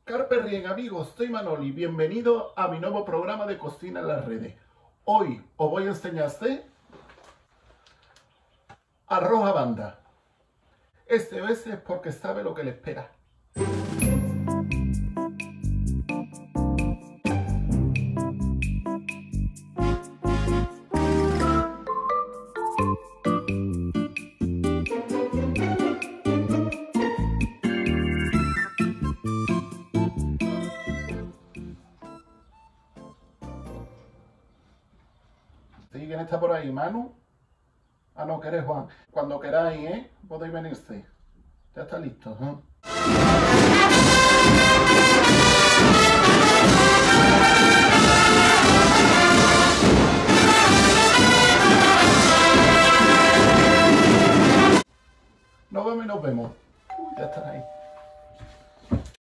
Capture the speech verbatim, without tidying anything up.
Carpe Rien, amigos, soy Manoli, bienvenido a mi nuevo programa de cocina en las redes. Hoy os voy a enseñar a hacer arroz a banda. Este es porque sabe lo que le espera. ¿Sí? ¿Quién está por ahí? ¿Manu? Ah, no, que eres Juan. Cuando queráis, ¿eh? Podéis venirse. Ya está listo, ¿eh?